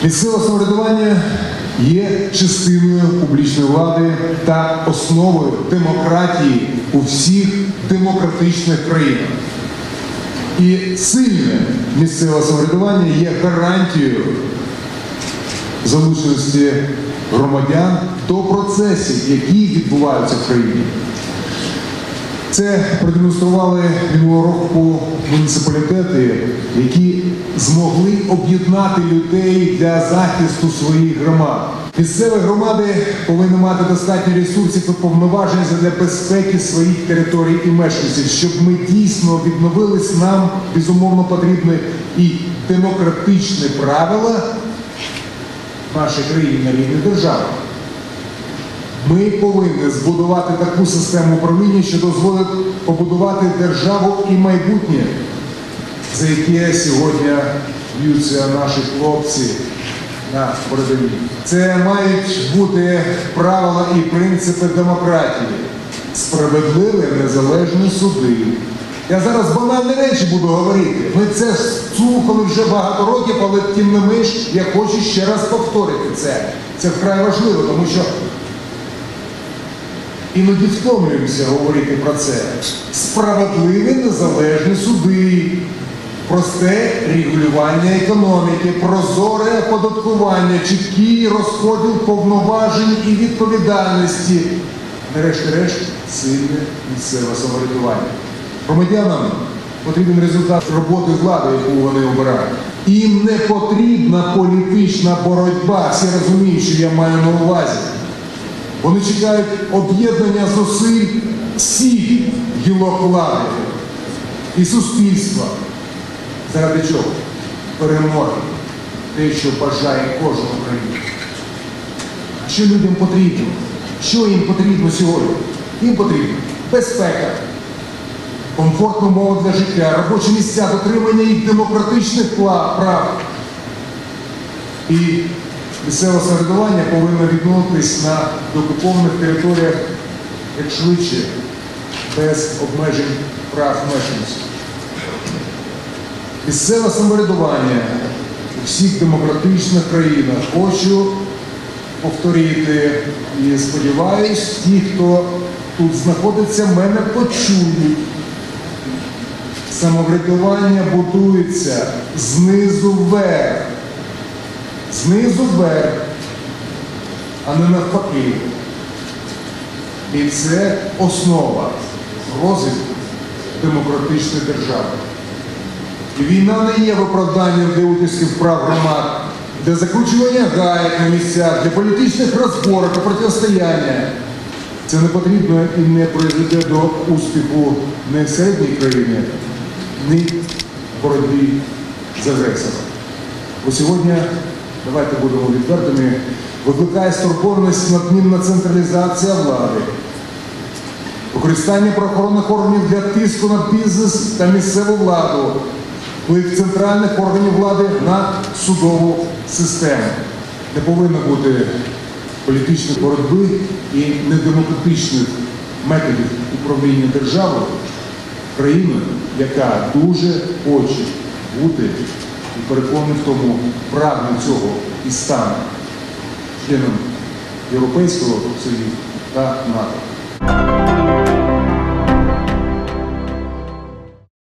Місцеве самоврядування є частиною публічної влади та основою демократії у всіх демократичних країнах. І сильне місцеве самоврядування є гарантією залученості громадян до процесів, які відбуваються в країні. Це продемонстрували минулого року муніципалітети, які змогли об'єднати людей для захисту своїх громад. Місцеві громади повинні мати достатньо ресурсів і повноважень для безпеки своїх територій і мешканців. Щоб ми дійсно відновились, нам, безумовно, потрібні і демократичні правила в нашій країні на рівні держави. Ми повинні збудувати таку систему управління, що дозволить побудувати державу і майбутнє, за яке сьогодні б'ються наші хлопці на передовій. Це мають бути правила і принципи демократії, справедливі незалежні суди. Я зараз банальні речі буду говорити. Ми це слухали вже багато років, але тим не менш я хочу ще раз повторити це. Це вкрай важливо, тому що іноді втомлюємося говорити про це. Справедливі незалежні суди, просте регулювання економіки, прозоре оподаткування, чіткий розподіл повноважень і відповідальності. Нарешті-решт, сильне місцеве самоврядування. Громадянам потрібен результат роботи влади, яку вони обирають. Їм не потрібна політична боротьба. Всі розуміють, що я маю на увазі. Вони чекають об'єднання зусиль всіх гілок влади і суспільства. Заради чого? Перемоги. Те, що бажає кожен українець. А що людям потрібно? Що їм потрібно сьогодні? Їм потрібно безпека, комфортна умова для життя, робочі місця, дотримання їх демократичних прав. І місцеве самоврядування повинно відновитись на деокупованих територіях як швидше, без обмежень прав мешканців. Місцеве самоврядування у всіх демократичних країнах, хочу повторити і сподіваюсь, ті, хто тут знаходиться, мене почують. Самоврядування будується знизу вверх. Знизу вверх, а не навпаки. І це основа розвитку демократичної держави. І війна не є виправданням для утисків прав громад, для закручування гаек на місцях, для політичних розборок і протистояння. Це не потрібно і не приведе до успіху ні в середній країні, ні в боротьбі з агресором. Бо сьогодні, давайте будемо відвертими, викликає стурбованість надмірна централізація влади, використання правоохоронних органів для тиску на бізнес та місцеву владу, вплив центральних органів влади на судову систему. Не повинно бути політичної боротьби і недемократичних методів управління державою країною, яка дуже хоче бути і переконаний в тому, прагне цього і стане членом Європейського Союзу та НАТО.